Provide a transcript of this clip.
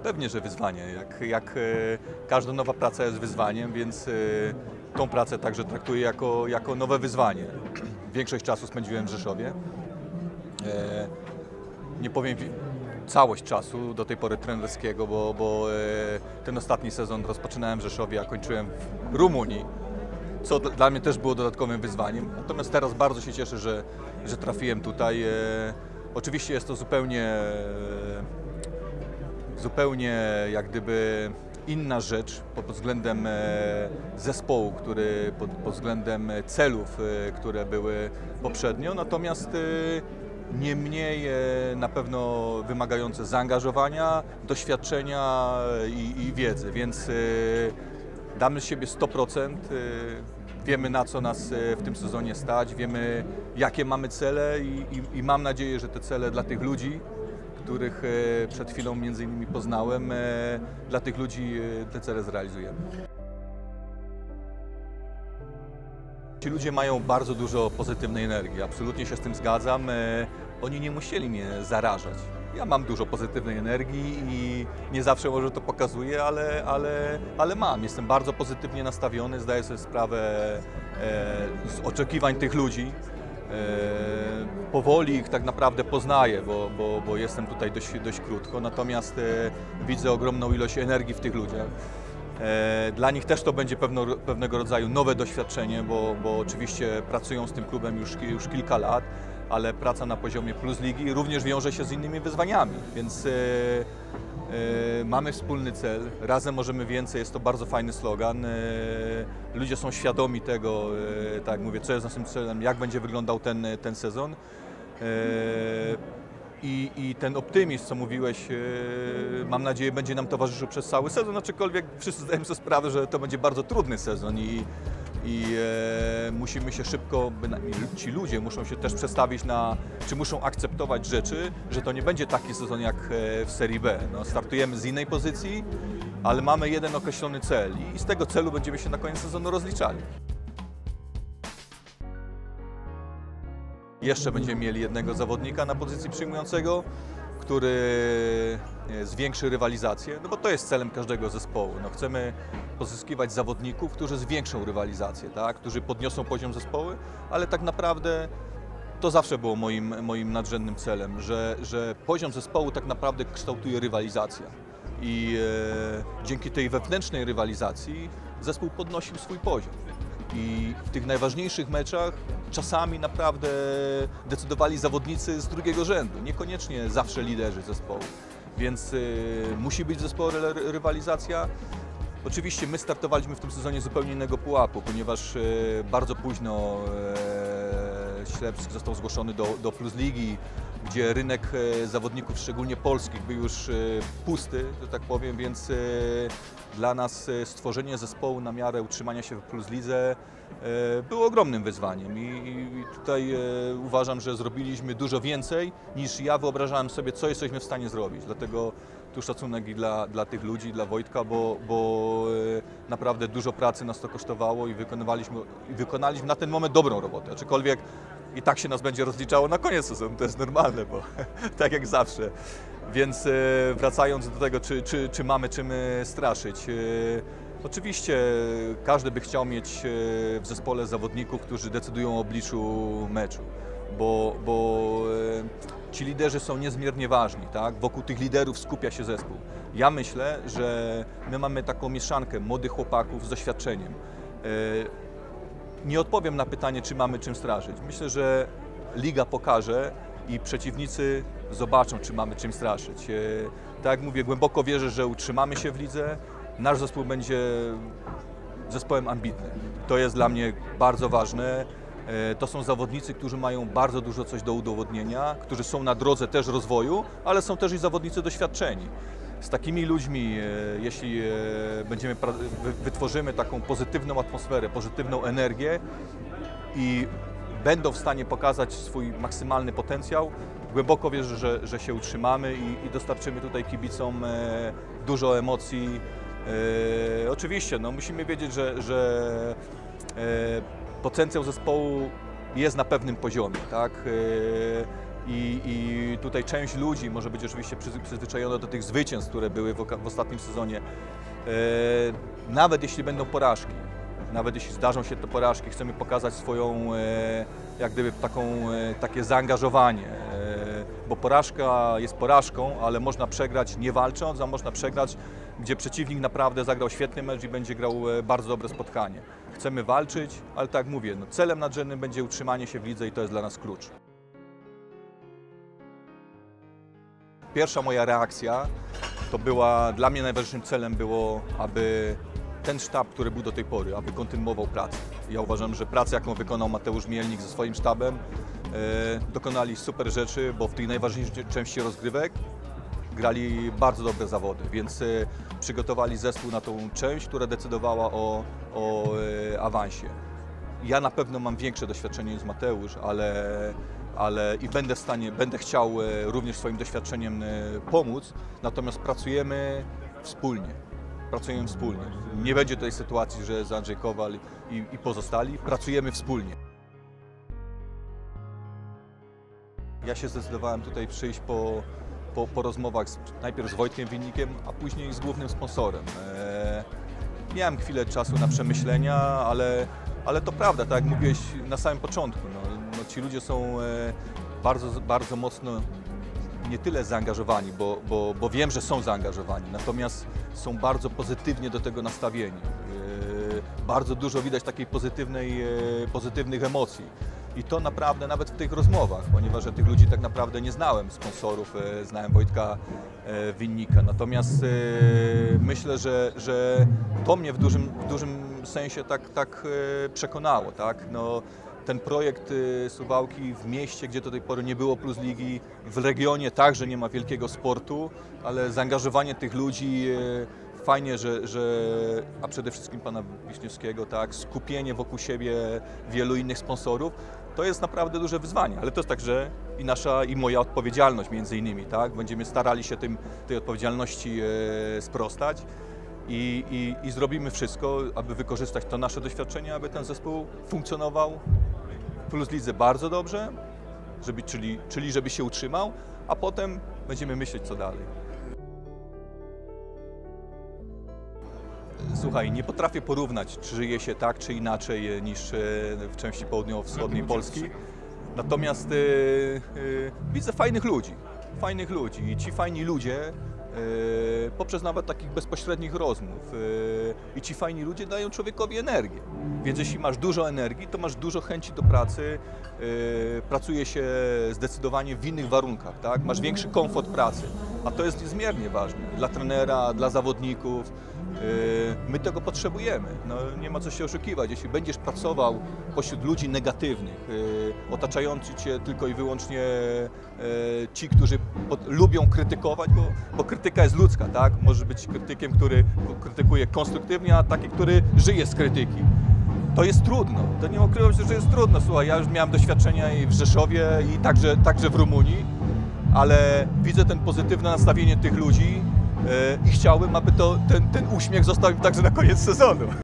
Pewnie, że wyzwanie. Każda nowa praca jest wyzwaniem, więc tą pracę także traktuję jako nowe wyzwanie. Większość czasu spędziłem w Rzeszowie. Nie powiem całość czasu do tej pory trenerskiego, bo ten ostatni sezon rozpoczynałem w Rzeszowie, a kończyłem w Rumunii, co dla mnie też było dodatkowym wyzwaniem. Natomiast teraz bardzo się cieszę, że trafiłem tutaj. Oczywiście jest to zupełnie jak gdyby inna rzecz pod względem zespołu, pod względem celów, które były poprzednio, natomiast nie mniej na pewno wymagające zaangażowania, doświadczenia i wiedzy, więc damy z siebie 100%, wiemy na co nas w tym sezonie stać, wiemy jakie mamy cele i mam nadzieję, że te cele dla tych ludzi, których przed chwilą między innymi poznałem, dla tych ludzi te cele zrealizujemy. Ci ludzie mają bardzo dużo pozytywnej energii, absolutnie się z tym zgadzam. Oni nie musieli mnie zarażać. Ja mam dużo pozytywnej energii i nie zawsze może to pokazuję, ale mam. Jestem bardzo pozytywnie nastawiony, zdaję sobie sprawę z oczekiwań tych ludzi. Powoli ich tak naprawdę poznaję, bo jestem tutaj dość krótko, natomiast widzę ogromną ilość energii w tych ludziach. Dla nich też to będzie pewnego rodzaju nowe doświadczenie, bo oczywiście pracują z tym klubem już kilka lat, ale praca na poziomie Plus Ligi również wiąże się z innymi wyzwaniami, więc mamy wspólny cel, razem możemy więcej, jest to bardzo fajny slogan. Ludzie są świadomi tego, tak jak mówię, co jest naszym celem, jak będzie wyglądał ten sezon. I ten optymizm, co mówiłeś, mam nadzieję, będzie nam towarzyszył przez cały sezon, aczkolwiek wszyscy zdajemy sobie sprawę, że to będzie bardzo trudny sezon i musimy się szybko, ci ludzie muszą się też przestawić czy muszą akceptować rzeczy, że to nie będzie taki sezon jak w Serii B. No, startujemy z innej pozycji, ale mamy jeden określony cel i z tego celu będziemy się na koniec sezonu rozliczali. Jeszcze będziemy mieli jednego zawodnika na pozycji przyjmującego, który zwiększy rywalizację, no bo to jest celem każdego zespołu. No, chcemy pozyskiwać zawodników, którzy zwiększą rywalizację, tak? Którzy podniosą poziom zespołu, ale tak naprawdę to zawsze było moim nadrzędnym celem, że poziom zespołu tak naprawdę kształtuje rywalizacja. I dzięki tej wewnętrznej rywalizacji zespół podnosił swój poziom. I w tych najważniejszych meczach czasami naprawdę decydowali zawodnicy z drugiego rzędu, niekoniecznie zawsze liderzy zespołu. Więc musi być w zespole rywalizacja. Oczywiście my startowaliśmy w tym sezonie zupełnie innego pułapu, ponieważ bardzo późno Ślepsk został zgłoszony do Plus Ligi, gdzie rynek zawodników, szczególnie polskich, był już pusty, że tak powiem, więc dla nas stworzenie zespołu na miarę utrzymania się w Plus Lidze było ogromnym wyzwaniem i tutaj uważam, że zrobiliśmy dużo więcej niż ja wyobrażałem sobie, co jesteśmy w stanie zrobić. Dlatego tu szacunek i dla tych ludzi, dla Wojtka, bo naprawdę dużo pracy nas to kosztowało i wykonaliśmy na ten moment dobrą robotę. Aczkolwiek i tak się nas będzie rozliczało na koniec sezonu, to jest normalne, bo tak jak zawsze. Więc wracając do tego, czy mamy czym straszyć. Oczywiście każdy by chciał mieć w zespole zawodników, którzy decydują o obliczu meczu, bo ci liderzy są niezmiernie ważni, tak? Wokół tych liderów skupia się zespół. Ja myślę, że my mamy taką mieszankę młodych chłopaków z doświadczeniem. Nie odpowiem na pytanie, czy mamy czym straszyć. Myślę, że liga pokaże i przeciwnicy zobaczą, czy mamy czym straszyć. Tak jak mówię, głęboko wierzę, że utrzymamy się w lidze. Nasz zespół będzie zespołem ambitnym. To jest dla mnie bardzo ważne. To są zawodnicy, którzy mają bardzo dużo coś do udowodnienia, którzy są na drodze też rozwoju, ale są też i zawodnicy doświadczeni. Z takimi ludźmi, jeśli wytworzymy taką pozytywną atmosferę, pozytywną energię i będą w stanie pokazać swój maksymalny potencjał, głęboko wierzę, że się utrzymamy i dostarczymy tutaj kibicom dużo emocji. Oczywiście no, musimy wiedzieć, że potencjał zespołu jest na pewnym poziomie, tak? I tutaj część ludzi może być oczywiście przyzwyczajona do tych zwycięstw, które były w ostatnim sezonie. Nawet jeśli będą porażki, nawet jeśli zdarzą się te porażki, chcemy pokazać swoją, jak gdyby takie zaangażowanie, bo porażka jest porażką, ale można przegrać nie walcząc, a można przegrać, gdzie przeciwnik naprawdę zagrał świetny mecz i będzie grał bardzo dobre spotkanie. Chcemy walczyć, ale tak jak mówię, no celem nadrzędnym będzie utrzymanie się w lidze i to jest dla nas klucz. Pierwsza moja reakcja to była, dla mnie najważniejszym celem było, aby ten sztab, który był do tej pory, aby kontynuował pracę. Ja uważam, że pracę, jaką wykonał Mateusz Mielnik ze swoim sztabem, dokonali super rzeczy, bo w tej najważniejszej części rozgrywek grali bardzo dobre zawody, więc przygotowali zespół na tą część, która decydowała o awansie. Ja na pewno mam większe doświadczenie niż Mateusz, ale i będę chciał również swoim doświadczeniem pomóc, natomiast pracujemy wspólnie. Nie będzie tej sytuacji, że jest Andrzej Kowal i pozostali. Pracujemy wspólnie. Ja się zdecydowałem tutaj przyjść po rozmowach najpierw z Wojtkiem Winnikiem, a później z głównym sponsorem. Miałem chwilę czasu na przemyślenia, ale to prawda, tak jak mówiłeś na samym początku. No, ci ludzie są bardzo mocno nie tyle zaangażowani, bo wiem, że są zaangażowani, natomiast są bardzo pozytywnie do tego nastawieni. Bardzo dużo widać takiej pozytywnych emocji. I to naprawdę nawet w tych rozmowach, ponieważ ja tych ludzi tak naprawdę nie znałem, sponsorów, znałem Wojtka Winnika. Natomiast myślę, że to mnie w dużym sensie tak przekonało. Tak? No, ten projekt Suwałki w mieście, gdzie do tej pory nie było Plus Ligi, w regionie także nie ma wielkiego sportu, ale zaangażowanie tych ludzi, fajnie, a przede wszystkim pana Wiśniewskiego, tak, skupienie wokół siebie wielu innych sponsorów, to jest naprawdę duże wyzwanie, ale to jest także i nasza, i moja odpowiedzialność między innymi, tak, będziemy starali się tej odpowiedzialności sprostać i zrobimy wszystko, aby wykorzystać to nasze doświadczenie, aby ten zespół funkcjonował w Plus Lidze bardzo dobrze, czyli żeby się utrzymał, a potem będziemy myśleć, co dalej. Słuchaj, nie potrafię porównać, czy żyje się tak, czy inaczej niż w części południowo-wschodniej Polski. Natomiast widzę fajnych ludzi i ci fajni ludzie poprzez nawet takich bezpośrednich rozmów i ci fajni ludzie dają człowiekowi energię. Więc jeśli masz dużo energii, to masz dużo chęci do pracy, pracuje się zdecydowanie w innych warunkach, tak? Masz większy komfort pracy, a to jest niezmiernie ważne dla trenera, dla zawodników. My tego potrzebujemy, no, nie ma co się oszukiwać. Jeśli będziesz pracował pośród ludzi negatywnych, otaczający cię tylko i wyłącznie ci, którzy lubią krytykować, bo krytyka jest ludzka, tak? Możesz być krytykiem, który krytykuje konstruktywnie, a taki, który żyje z krytyki. To jest trudno, to nie ukrywam się, że jest trudno. Słuchaj, ja już miałem doświadczenia i w Rzeszowie, i także w Rumunii, ale widzę ten pozytywne nastawienie tych ludzi, i chciałbym, aby ten uśmiech został im także na koniec sezonu.